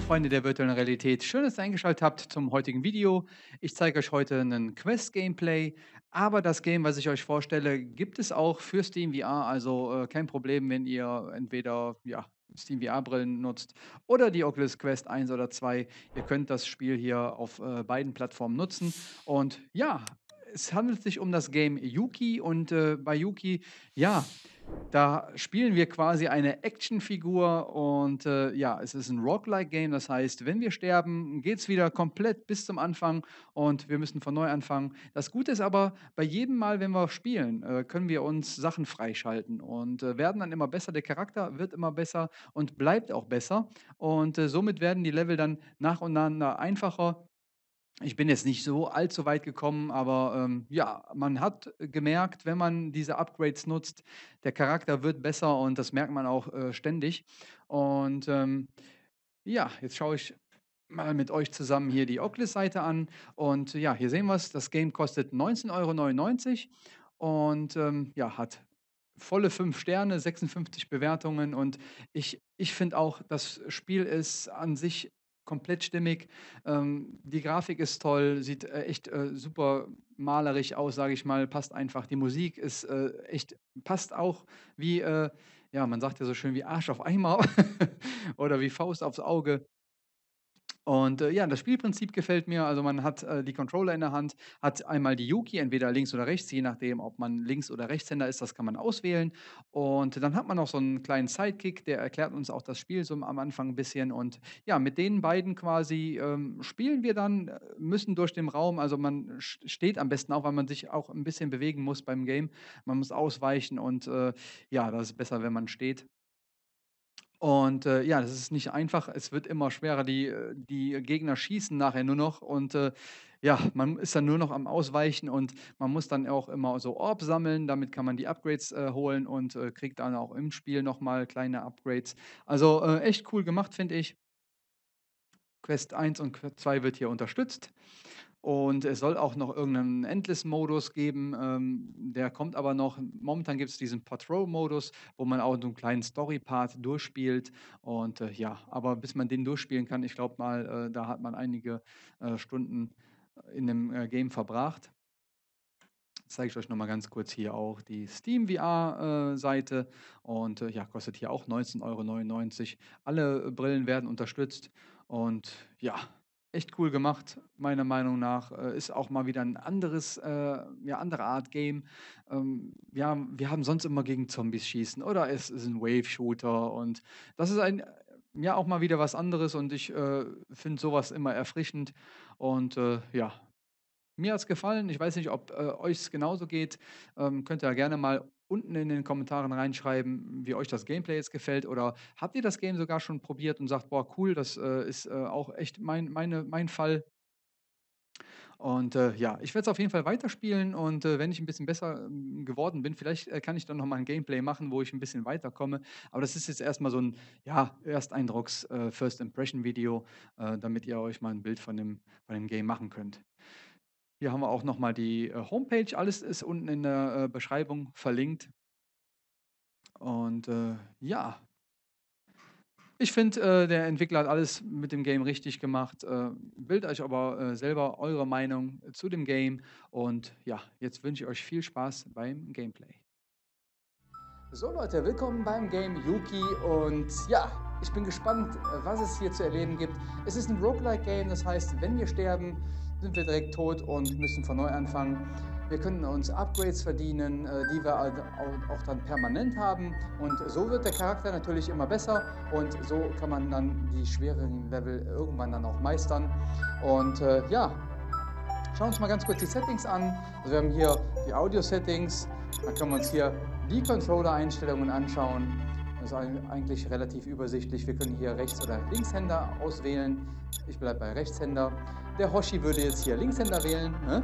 Freunde der virtuellen Realität, schön, dass ihr eingeschaltet habt zum heutigen Video. Ich zeige euch heute einen Quest-Gameplay, aber das Game, was ich euch vorstelle, gibt es auch für Steam VR, also kein Problem, wenn ihr entweder Steam VR-Brillen nutzt oder die Oculus Quest 1 oder 2. Ihr könnt das Spiel hier auf beiden Plattformen nutzen. Und ja, es handelt sich um das Game Yuki und bei Yuki, ja, da spielen wir quasi eine Actionfigur und ja, es ist ein Roguelike-Game. Das heißt, wenn wir sterben, geht es wieder komplett bis zum Anfang und wir müssen von neu anfangen. Das Gute ist aber, bei jedem Mal, wenn wir spielen, können wir uns Sachen freischalten und werden dann immer besser. Der Charakter wird immer besser und bleibt auch besser. Und somit werden die Level dann nach und nach einfacher. Ich bin jetzt nicht so allzu weit gekommen, aber ja, man hat gemerkt, wenn man diese Upgrades nutzt, der Charakter wird besser und das merkt man auch ständig. Und ja, jetzt schaue ich mal mit euch zusammen hier die Oculus-Seite an. Und ja, hier sehen wir es, das Game kostet 19,99 und ja, hat volle 5 Sterne, 56 Bewertungen. Und ich finde auch, das Spiel ist an sich komplett stimmig. Die Grafik ist toll, sieht echt super malerisch aus, sage ich mal. Passt einfach. Die Musik ist echt, passt auch wie, ja, man sagt ja so schön wie Arsch auf Eimer oder wie Faust aufs Auge. Und ja, das Spielprinzip gefällt mir. Also man hat die Controller in der Hand, hat einmal die Yuki, entweder links oder rechts, je nachdem, ob man Links- oder Rechtshänder ist, das kann man auswählen. Und dann hat man noch so einen kleinen Sidekick, der erklärt uns auch das Spiel so am Anfang ein bisschen. Und ja, mit den beiden quasi spielen wir dann, müssen durch den Raum, also man steht am besten auch, weil man sich auch ein bisschen bewegen muss beim Game. Man muss ausweichen und ja, das ist besser, wenn man steht. Und ja, das ist nicht einfach. Es wird immer schwerer. Die Gegner schießen nachher nur noch und ja, man ist dann nur noch am Ausweichen und man muss dann auch immer so Orb sammeln. Damit kann man die Upgrades holen und kriegt dann auch im Spiel nochmal kleine Upgrades. Also echt cool gemacht, finde ich. Quest 1 und Quest 2 wird hier unterstützt. Und es soll auch noch irgendeinen Endless-Modus geben, der kommt aber noch. Momentan gibt es diesen Patrol-Modus, wo man auch so einen kleinen Story-Part durchspielt. Und ja, aber bis man den durchspielen kann, ich glaube mal, da hat man einige Stunden in dem Game verbracht. Jetzt zeige ich euch noch mal ganz kurz hier auch die Steam VR-Seite. Und ja, kostet hier auch 19,99 €. Alle Brillen werden unterstützt. Und ja, echt cool gemacht, meiner Meinung nach. Ist auch mal wieder ein anderes, ja, andere Art Game. Ja, wir haben sonst immer gegen Zombies schießen oder es ist ein Wave-Shooter. Und das ist ja, auch mal wieder was anderes. Und ich finde sowas immer erfrischend. Und ja, mir hat's gefallen. Ich weiß nicht, ob euch es genauso geht. Könnt ihr ja gerne mal unten in den Kommentaren reinschreiben, wie euch das Gameplay jetzt gefällt. Oder habt ihr das Game sogar schon probiert und sagt, boah, cool, das ist auch echt mein Fall. Und ja, ich werde es auf jeden Fall weiterspielen und wenn ich ein bisschen besser geworden bin, vielleicht kann ich dann noch mal ein Gameplay machen, wo ich ein bisschen weiterkomme. Aber das ist jetzt erstmal so ein, ja, Ersteindrucks First Impression Video, damit ihr euch mal ein Bild von dem Game machen könnt. Hier haben wir auch noch mal die Homepage. Alles ist unten in der Beschreibung verlinkt. Und ja, ich finde, der Entwickler hat alles mit dem Game richtig gemacht. Bildet euch aber selber eure Meinung zu dem Game. Und ja, jetzt wünsche ich euch viel Spaß beim Gameplay. So Leute, willkommen beim Game Yuki und ja, ich bin gespannt, was es hier zu erleben gibt. Es ist ein Roguelike-Game, das heißt, wenn wir sterben, sind wir direkt tot und müssen von neu anfangen. Wir können uns Upgrades verdienen, die wir auch dann permanent haben und so wird der Charakter natürlich immer besser und so kann man dann die schwereren Level irgendwann dann auch meistern. Und ja, schauen wir uns mal ganz kurz die Settings an. Also wir haben hier die Audio-Settings, dann können wir uns hier die Controller-Einstellungen anschauen. Das ist eigentlich relativ übersichtlich. Wir können hier Rechts- oder Linkshänder auswählen. Ich bleibe bei Rechtshänder. Der Hoshi würde jetzt hier Linkshänder wählen. Ne?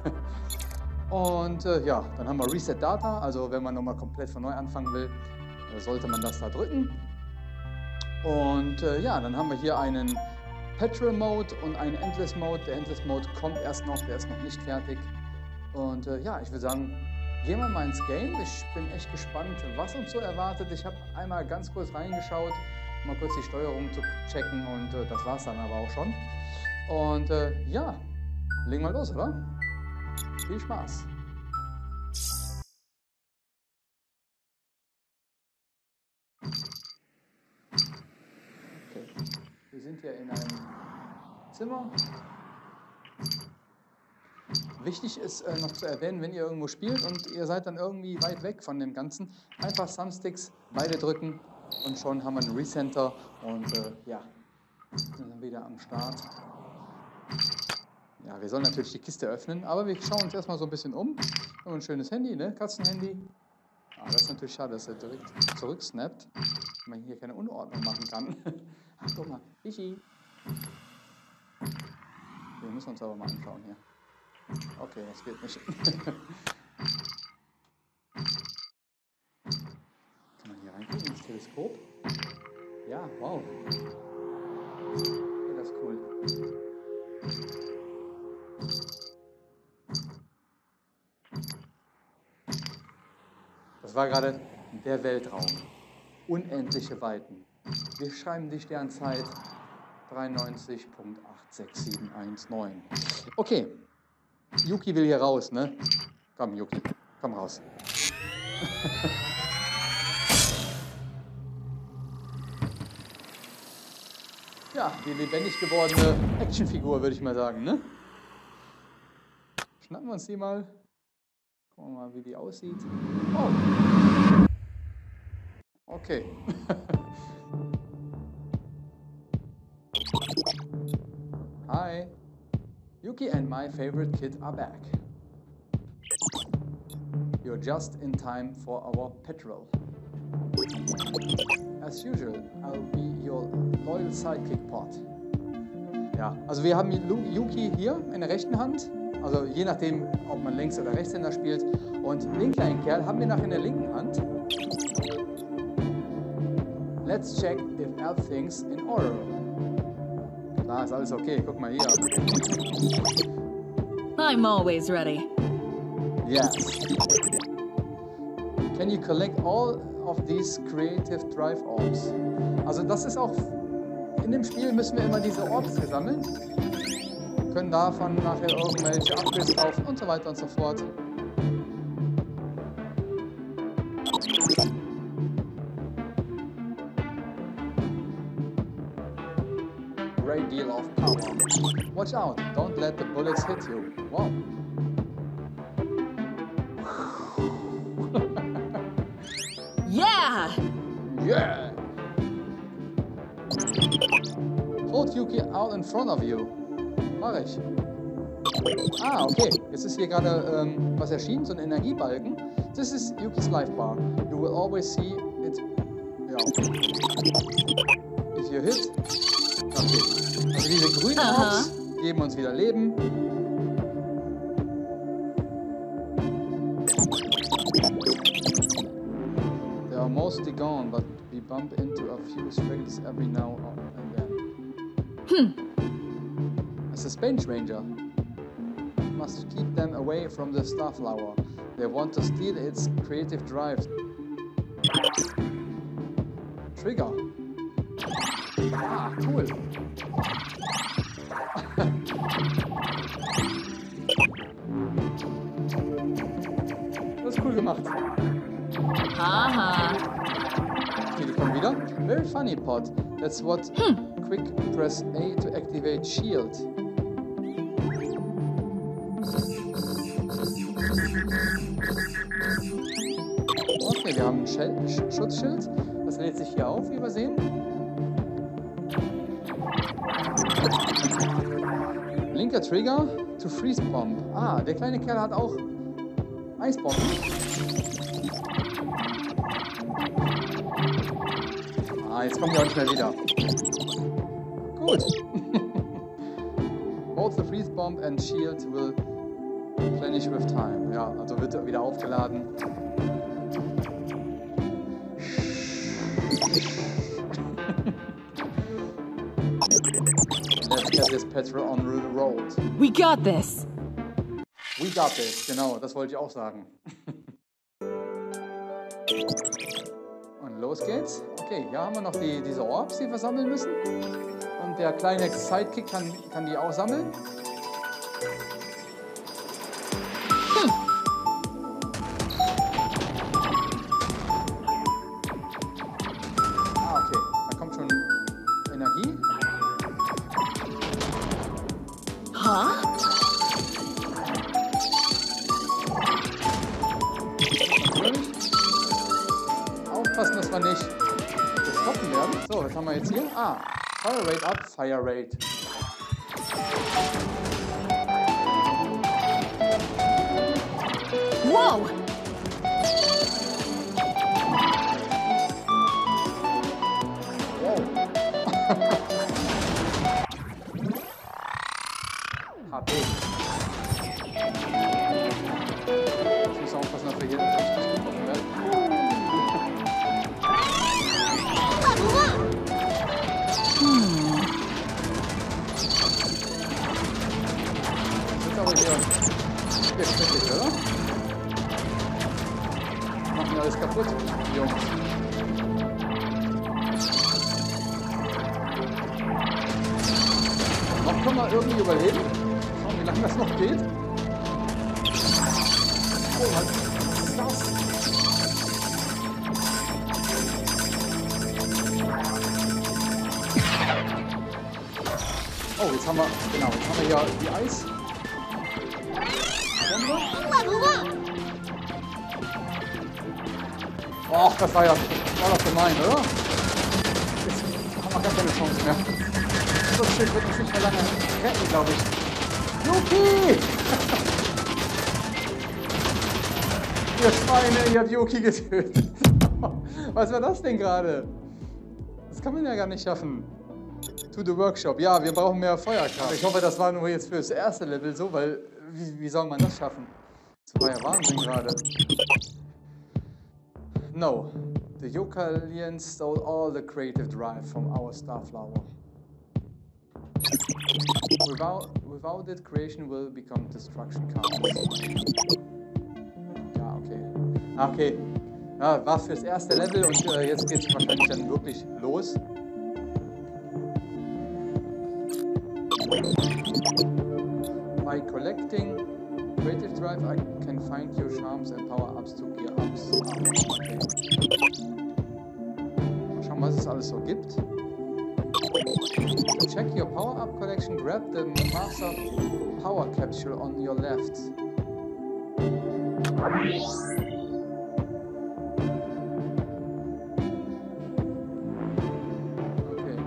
Und ja, dann haben wir Reset Data. Also wenn man nochmal komplett von neu anfangen will, sollte man das da drücken. Und ja, dann haben wir hier einen Petrol Mode und einen Endless Mode. Der Endless Mode kommt erst noch, der ist noch nicht fertig. Und ja, ich würde sagen, gehen wir mal ins Game. Ich bin echt gespannt, was uns so erwartet. Ich habe einmal ganz kurz reingeschaut. mal kurz die Steuerung zu checken und das war's dann aber auch schon. Und ja, legen wir los, oder? Viel Spaß. Okay, wir sind hier in einem Zimmer. Wichtig ist noch zu erwähnen, wenn ihr irgendwo spielt und ihr seid dann irgendwie weit weg von dem Ganzen, einfach Thumbsticks, beide drücken und schon haben wir einen Recenter und ja, sind dann wieder am Start. Ja, wir sollen natürlich die Kiste öffnen, aber wir schauen uns erstmal so ein bisschen um. Wir haben ein schönes Handy, ne? Katzenhandy. Ah, das ist natürlich schade, dass er direkt zurücksnappt, wenn man hier keine Unordnung machen kann. Ach, guck mal, Fischi. Wir müssen uns aber mal anschauen hier. Okay, das geht nicht. Kann man hier reingucken ins Teleskop? Ja, wow. Okay, das ist cool. Das war gerade der Weltraum. Unendliche Weiten. Wir schreiben die Sternzeit 93.86719. Okay. Yuki will hier raus, ne? Komm, Yuki, komm raus. Ja, die lebendig gewordene Actionfigur, würde ich mal sagen, ne? Schnappen wir uns die mal. Gucken wir mal, wie die aussieht. Oh! Okay. Hi. Yuki and my favorite kid are back. You're just in time for our patrol. As usual, I'll be your loyal sidekick Pod. Ja, also wir haben Yuki hier in der rechten Hand, also je nachdem, ob man Links- oder Rechtshänder spielt. Und den kleinen Kerl haben wir nachher in der linken Hand. Let's check if everything's in order. Klar, ist alles okay. Guck mal hier. I'm always ready. Yes. Can you collect all of these creative drive orbs? Also das ist auch, in dem Spiel müssen wir immer diese Orbs sammeln. Können davon nachher irgendwelche Upgrades kaufen und so weiter und so fort. Great deal of power. Watch out, don't let the bullets hit you. Wow. Yeah! Yeah! Hold Yuki out in front of you. Mach ich. Ah, okay. Jetzt ist hier gerade was erschienen, so ein Energiebalken. This is Yukis life bar. You will always see it. Ja. If you hit. Okay. Also diese grünen Orbs geben uns wieder Leben. They are mostly gone, but we bump into a few stragglers every now and then. As a Space Ranger, must keep them away from the Starflower. They want to steal its creative drive. Trigger. Ah, cool. Das ist cool gemacht. Haha. Okay, die kommen wieder. Very funny, Pod. That's what. Quick press A to activate shield. Okay, wir haben ein Schutzschild. Das lädt sich hier auf, wie wir sehen. Linker Trigger to Freeze Bomb. Ah, der kleine Kerl hat auch Eisbomben. Ah, jetzt kommen die auch nicht mehr wieder. Gut. Both the Freeze Bomb and Shield will replenish with time. Ja, also wird wieder aufgeladen. Let's get this petrol on the road. We got this. We got this, genau, das wollte ich auch sagen. Und los geht's. Okay, hier haben wir noch diese Orbs, die wir sammeln müssen. Und der kleine Sidekick kann die auch sammeln. Ah, okay. Da kommt schon Energie. Huh? Aufpassen, dass wir nicht getroffen werden. So, was haben wir jetzt hier? Ah, Fire Rate up, Fire Rate. Whoa! Wow. HP. Jetzt müssen wir aufpassen, dass wir hier nicht getroffen werden. Das ist aber hier kritisch, oder? Machen wir alles kaputt, Jungs. Noch können wir irgendwie überleben. Schauen, wie lange das noch geht. Oh, was ist das? Oh, jetzt haben wir hier die Eis. Och, das war doch gemein, oder? Jetzt haben wir gar keine Chance mehr. So ein Schild wird uns nicht mehr lange retten, glaube ich. Yuki! Ihr Schweine, ihr habt Yuki getötet. Was war das denn gerade? Das kann man ja gar nicht schaffen. To the Workshop. Ja, wir brauchen mehr Feuerkraft. Ich hoffe, das war nur jetzt für das erste Level so, weil wie soll man das schaffen? Das war ja Wahnsinn gerade. No. The Yokalians stole all the creative drive from our Starflower. Without it, creation will become destruction cards. Ja, okay. Okay. Ja, war fürs erste Level und jetzt geht's wahrscheinlich dann wirklich los. By collecting creative drive, I can find your charms and power-ups to gear-ups. Okay. Mal schauen, was es alles so gibt. To check your power-up collection, grab the Master Power Capsule on your left. Okay.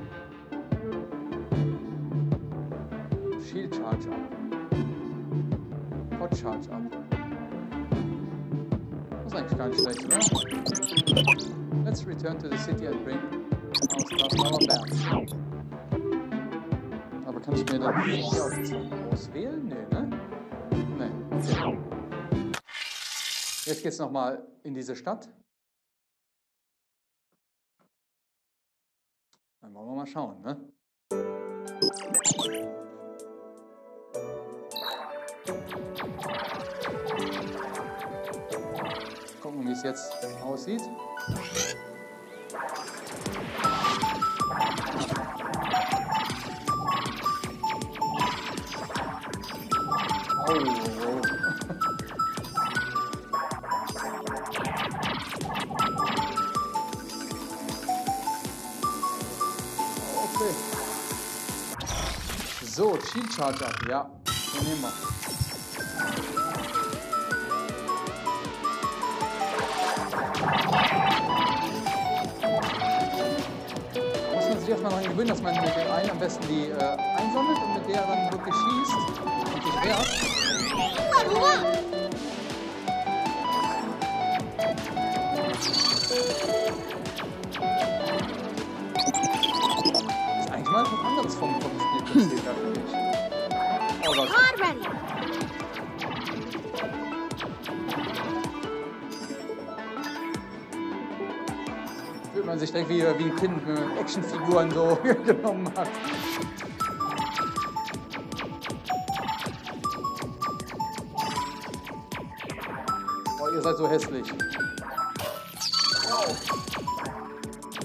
Shield Charge up. Hot Charge up. Das ist eigentlich gar nicht schlecht, oder? Let's return to the city and bring our Starflower back. Aber kann ich mir dann hier auch auswählen? Nee, ne? Nee, okay. Jetzt geht's nochmal in diese Stadt. Dann wollen wir mal schauen, ne? Gucken, wie es jetzt aussieht. Oh. Okay. So, Shield Charge up, ja. Den nehmen wir. Muss man sich erstmal daran gewöhnen, dass man mit dem einen am besten die einsammelt und mit der dann wirklich schießt und sich wehrt. Das ist eigentlich mal was anderes vom Spielprinzip, finde ich. Oh Gott. Fühlt man sich direkt wie ein Kind, wenn man Actionfiguren so genommen hat. Oh, ihr seid so hässlich.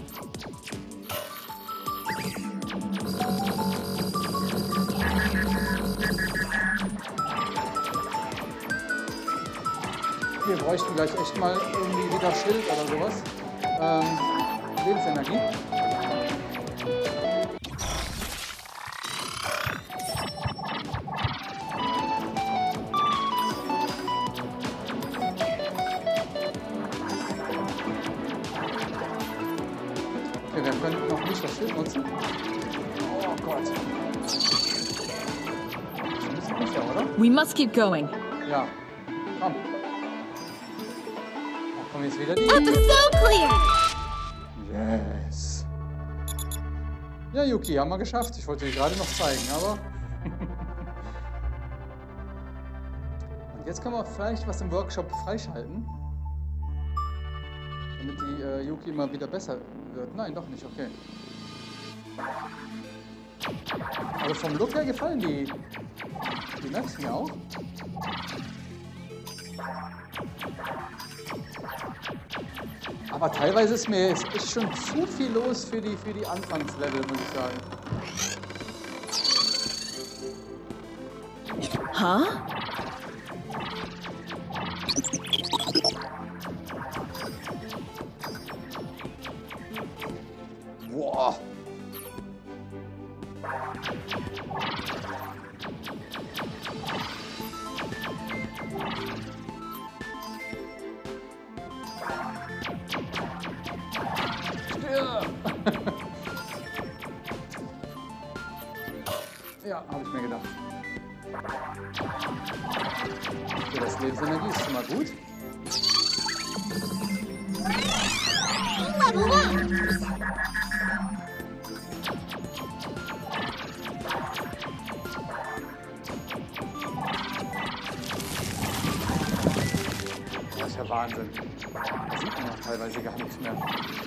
Wir bräuchten gleich echt mal irgendwie wieder Schild oder sowas. Lebensenergie. Okay, wir können noch nicht das Schild nutzen. Oh Gott. Das ist sicher, oder? We must keep going. Ja. Komm. Da kommen jetzt wieder die. So clear! Yes. Ja, Yuki, haben wir geschafft. Ich wollte dir gerade noch zeigen, aber... Und jetzt können wir vielleicht was im Workshop freischalten. Damit die Yuki immer wieder besser wird. Nein, doch nicht, okay. Also vom Look her gefallen die Maps mir auch. Aber teilweise ist mir ist schon zu viel los für die Anfangslevel, muss ich sagen. Huh? Boah. Ja, habe ich mir gedacht. Okay, das Lebensenergie ist schon mal gut. Level up! Das ist ja Wahnsinn. Da sieht man ja teilweise gar nichts mehr.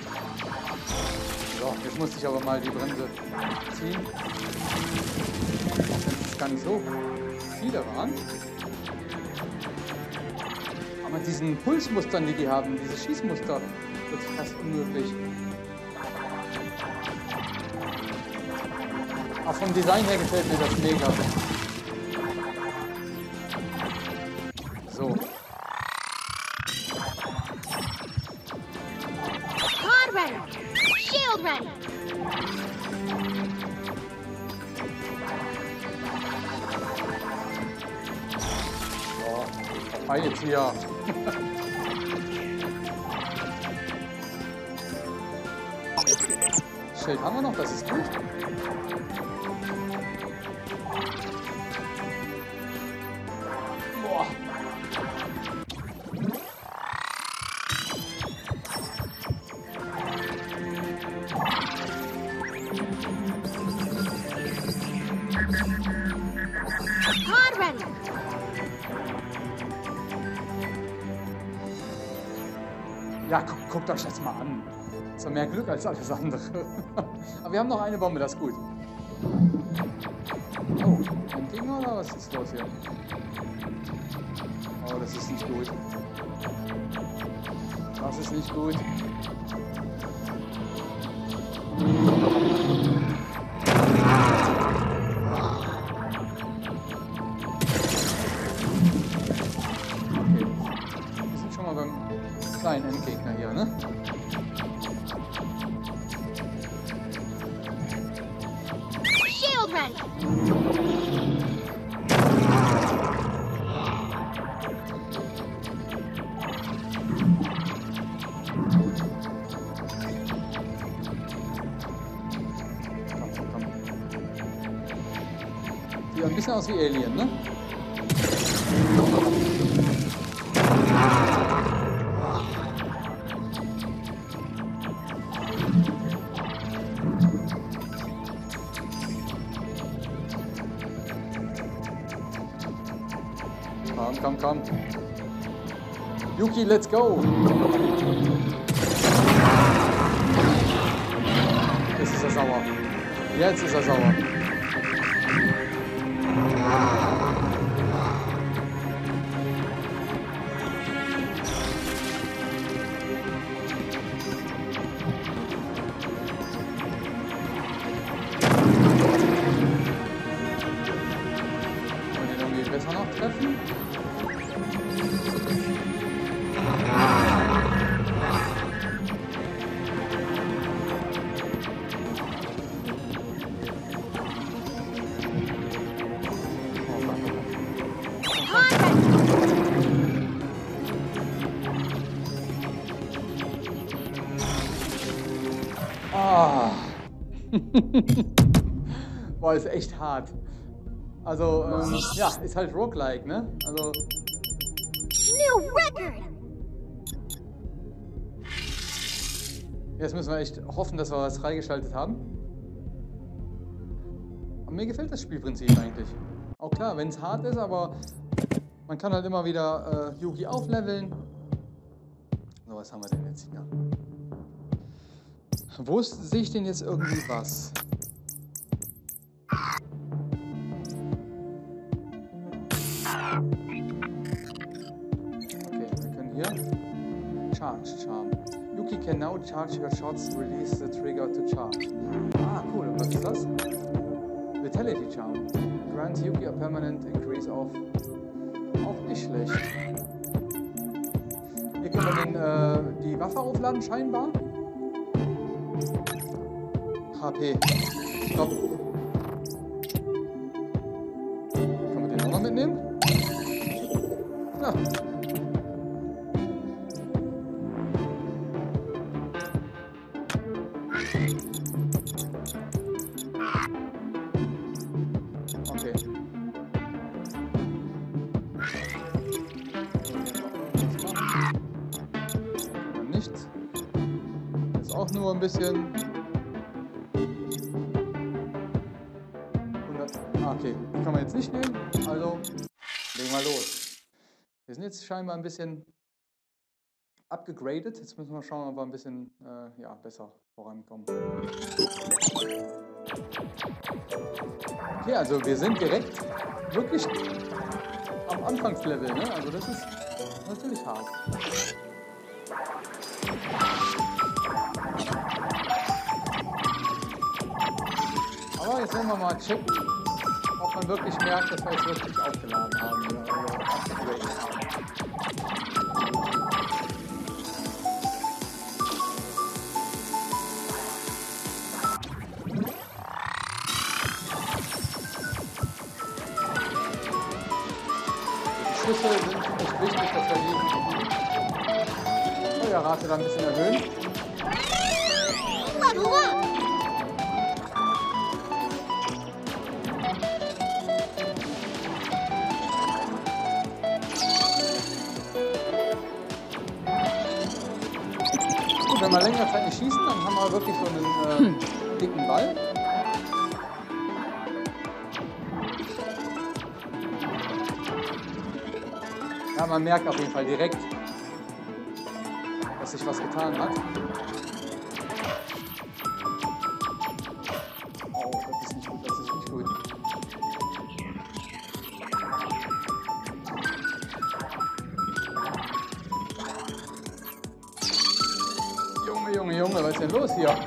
So, jetzt musste ich aber mal die Bremse ziehen. Auch wenn es gar nicht so viele waren. Aber diesen Pulsmustern, die haben, diese Schießmuster, wird fast unmöglich. Auch vom Design her gefällt mir das mega. So. Pod ready! Shield ready! Vorbei jetzt hier. Schild haben wir noch, das ist gut. Boah. Pod ready! Ja, guckt euch das mal an. Das ist mehr Glück als alles andere. Aber wir haben noch eine Bombe, das ist gut. Oh, ein Ding oder was ist los hier? Oh, das ist nicht gut. Das ist nicht gut. Okay. Wir sind schon mal beim kleinen Endgegner hier, ne? Shield ready! Komm, komm, komm. Sieht ein bisschen aus wie Alien, ne? Komm, komm. Yuki, let's go. Jetzt ist er sauer. Jetzt ist er sauer. Wollen wir ihn irgendwie besser noch treffen? Ah. Boah, ist echt hart. Also, ja, ist halt Roguelike, ne? Also, New record! jetzt müssen wir echt hoffen, dass wir was freigeschaltet haben. Aber mir gefällt das Spielprinzip eigentlich. Auch klar, wenn es hart ist, aber man kann halt immer wieder Yugi aufleveln. So, was haben wir denn jetzt hier? Wo sehe ich denn jetzt irgendwie was? Okay, wir können hier Charge Charm. Yuki can now charge her shots, release the trigger to charge. Ah, cool. Und was ist das? Vitality Charm. Grant Yuki a permanent increase of. Auch nicht schlecht. Hier können wir die Waffe aufladen, scheinbar. HP. Stopp. Können wir den auch noch mitnehmen? Ja. Okay. Nichts. Jetzt auch nur ein bisschen. Okay, die kann man jetzt nicht nehmen, also legen wir los. Wir sind jetzt scheinbar ein bisschen abgegradet. Jetzt müssen wir schauen, ob wir ein bisschen ja, besser vorankommen. Okay, also wir sind direkt wirklich am Anfangslevel, ne? Also das ist natürlich hart. Aber jetzt wollen wir mal checken, ob man wirklich merkt, dass wir es wirklich aufgeladen haben oder abgegradet haben. Die Schüsse sind echt wichtig, dass wir die Feuerrate dann ein bisschen erhöhen. Level up! Wenn wir längere Zeit nicht schießen, dann haben wir wirklich so einen dicken Ball. Ja, man merkt auf jeden Fall direkt, dass sich was getan hat. Oh, das ist nicht gut, das ist nicht gut. Junge, was ist denn los hier?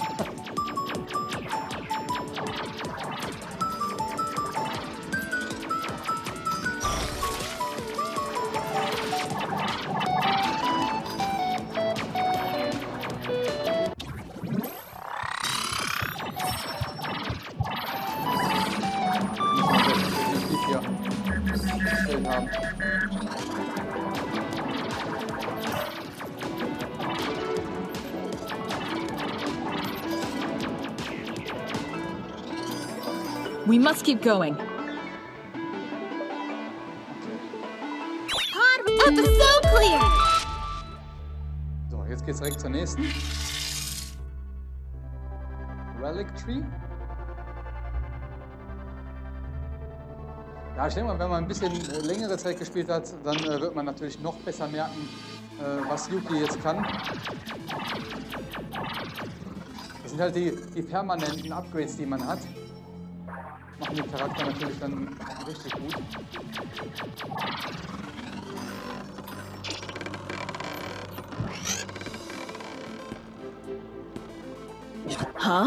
Haben. We must keep going. Pod so clear! So, jetzt geht's direkt zur nächsten. Relic Tree. Ja, ich denke mal, wenn man ein bisschen längere Zeit gespielt hat, dann wird man natürlich noch besser merken, was Yuki jetzt kann. Das sind halt die permanenten Upgrades, die man hat. Machen den Charakter natürlich dann richtig gut. Huh?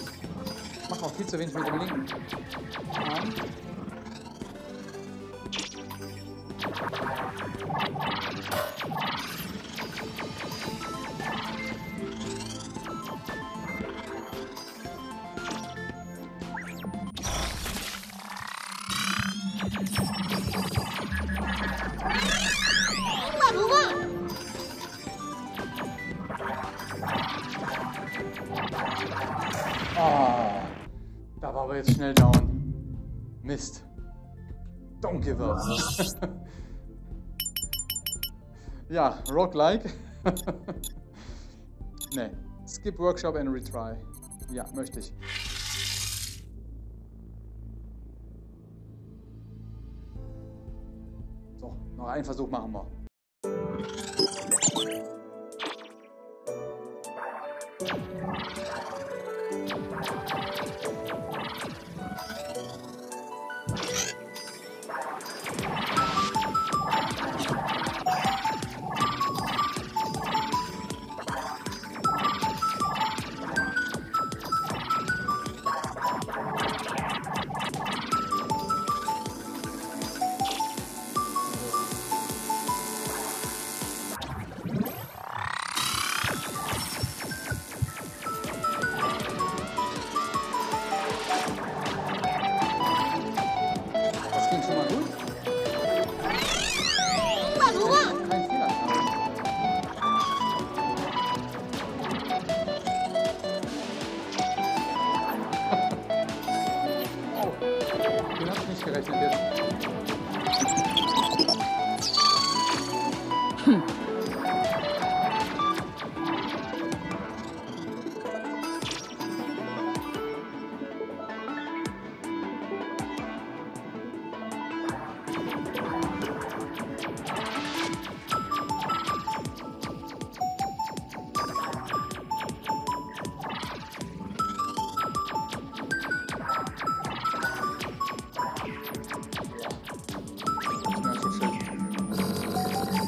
Ich mache auch viel zu wenig mit dem linken Arm. Level up. Ah, da war aber jetzt schnell down. Mist. Don't give up. Ja, roguelike. Ne, skip workshop and retry. Ja, möchte ich. So, noch einen Versuch machen wir. Das ging schon mal gut. Level up. Kein Fehler. Oh, den hab ich nicht gerechnet jetzt. Ja, schon schön.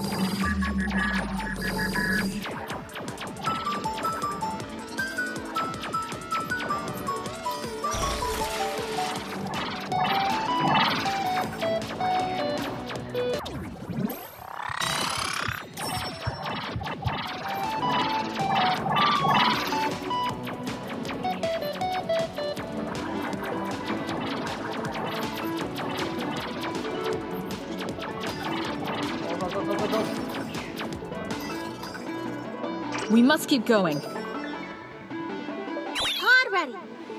Go, go, go, go, go. We must keep going. Pod ready.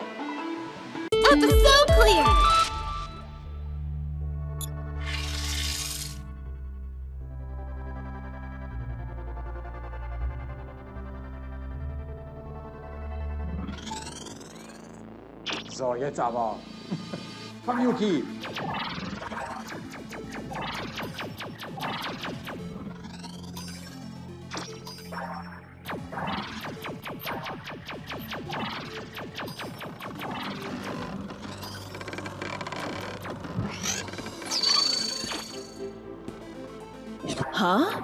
Episode clear. So, jetzt aber. Komm, Yuki. Huh?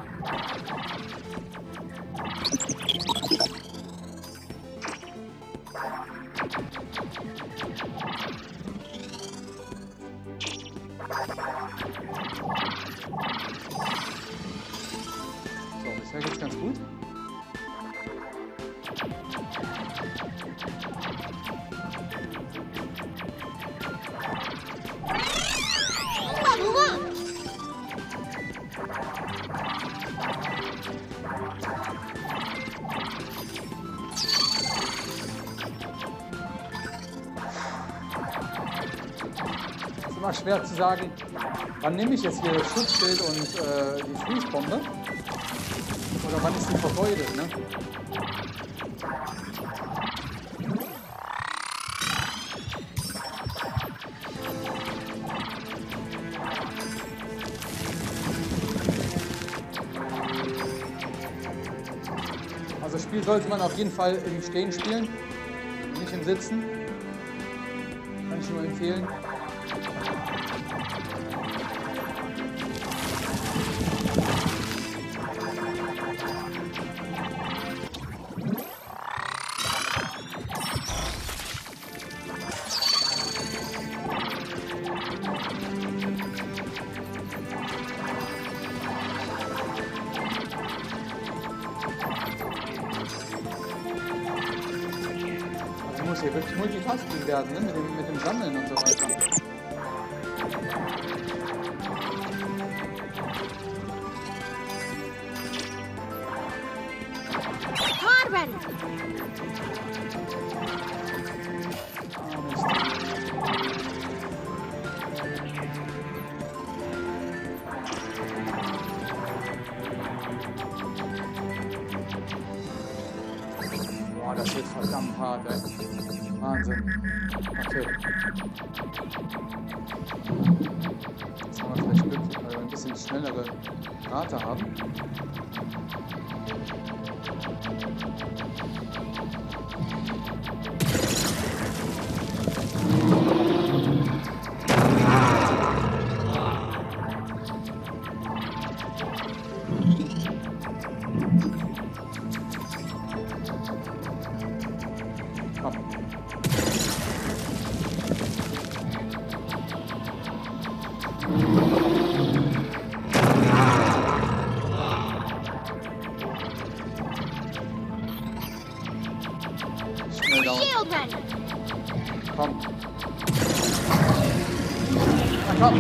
So, bisher geht's ganz gut. Level up. Ist immer schwer zu sagen, wann nehme ich jetzt hier das Schutzschild und die Fließbombe? Oder wann ist die vergeudet, ne? Also das Spiel sollte man auf jeden Fall im Stehen spielen, nicht im Sitzen. Kann ich nur empfehlen. hier wirklich Multitasking werden, ne? Mit dem Sammeln und so weiter. Pod ready. Ah, Mist. Boah, das wird verdammt hart, ey. Wahnsinn. Okay. Jetzt haben wir vielleicht Glück, weil wir ein bisschen schnellere Rate haben. Komm. Schnell down. Shield ready. Komm. Na komm.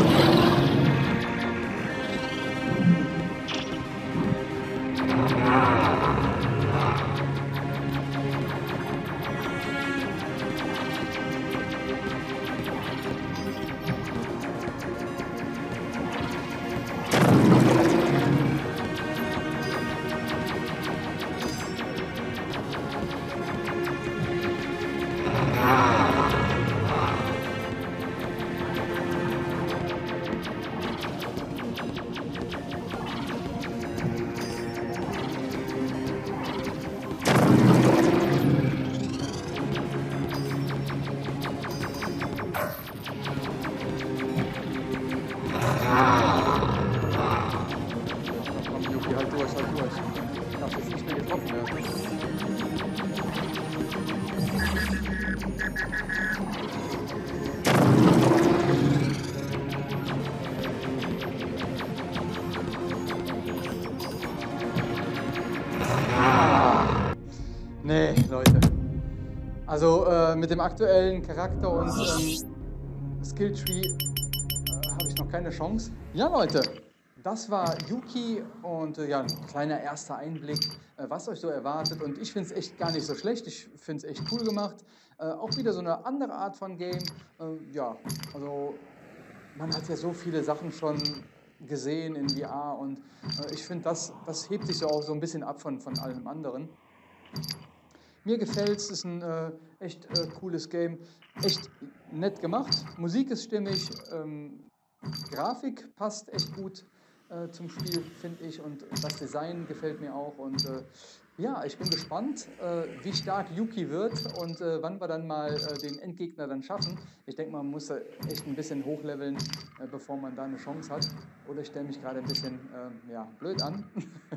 Komm, Yuki, halt durch, halt durch. Ich darf jetzt nicht mehr getroffen werden. Nee, Leute. Also mit dem aktuellen Charakter und Skilltree habe ich noch keine Chance. Ja, Leute, das war Yuki und ja, ein kleiner erster Einblick, was euch so erwartet. Und ich finde es echt gar nicht so schlecht. Ich finde es echt cool gemacht. Auch wieder so eine andere Art von Game. Ja, also man hat ja so viele Sachen schon gesehen in VR und ich finde, das hebt sich so auch so ein bisschen ab von allem anderen. Mir gefällt es, ist ein echt cooles Game, echt nett gemacht. Musik ist stimmig, Grafik passt echt gut zum Spiel, finde ich, und das Design gefällt mir auch. Und ja, ich bin gespannt, wie stark Yuki wird und wann wir dann mal den Endgegner dann schaffen. Ich denke, man muss echt ein bisschen hochleveln, bevor man da eine Chance hat. Oder ich stelle mich gerade ein bisschen ja, blöd an.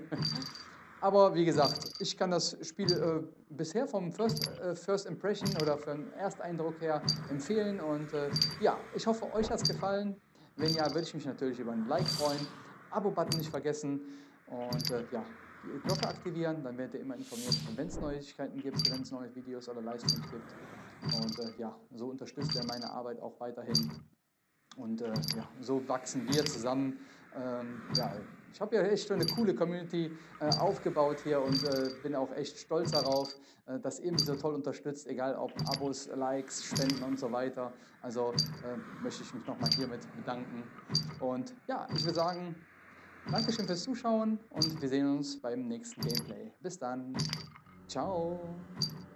Aber wie gesagt, ich kann das Spiel bisher vom First Impression oder vom Ersteindruck her empfehlen. Und ja, ich hoffe, euch hat es gefallen. Wenn ja, würde ich mich natürlich über ein Like freuen. Abo-Button nicht vergessen. Und ja, die Glocke aktivieren, dann werdet ihr immer informiert, wenn es Neuigkeiten gibt, wenn es neue Videos oder Livestreams gibt. Und ja, so unterstützt ihr meine Arbeit auch weiterhin. Und ja, so wachsen wir zusammen. Ja, ich habe ja echt schon eine coole Community aufgebaut hier und bin auch echt stolz darauf, dass ihr mich so toll unterstützt, egal ob Abos, Likes, Spenden und so weiter. Also möchte ich mich nochmal hiermit bedanken. Und ja, ich würde sagen, Dankeschön fürs Zuschauen und wir sehen uns beim nächsten Gameplay. Bis dann. Ciao.